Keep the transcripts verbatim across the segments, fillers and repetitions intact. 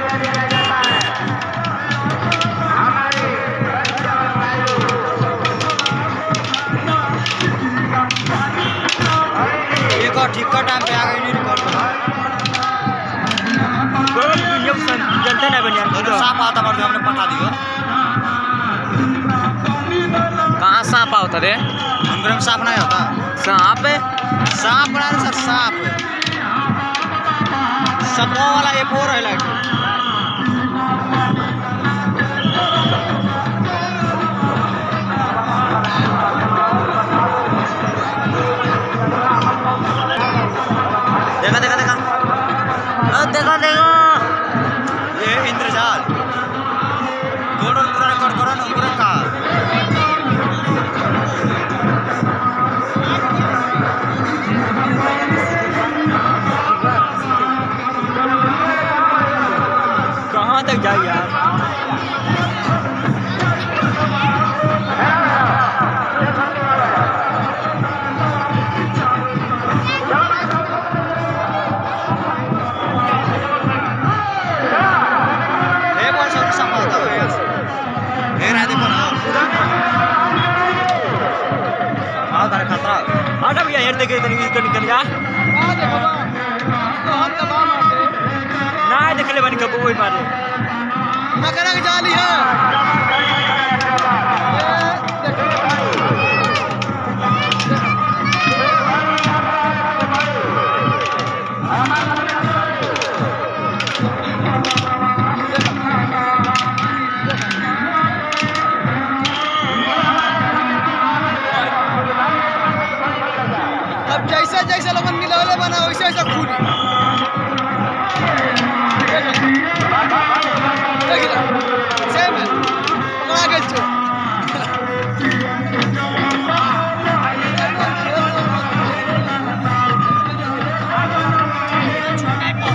ठीक का टाइम पे आ गई नहीं रिकॉर्ड जनता नहीं बनी तो सांप आता मर हमने पटा दियो कहाँ सांप आता रे अंदर में सांप नहीं होता सांप है सांप बना सर सांप सपो वाला ये पोर है लाइट देखा देखा देखा देखो देखो ये इंद्रजाल थोड़ा पूरा रिकॉर्ड करो ना पूरा का कहाँ तक जाए यार खतरा आटा भैया हेर देखे तनी निकल निकल जा ना देख ले बनी कब वही मारे मकरा की जाली है अब जैसे जैसे लोगन मिलौले बना वैसे वैसे खुली सेम है पकड़ा गए छो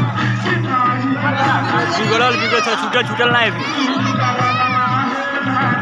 बिगड़ल बिगड़ छूटल छूटल नहीं भी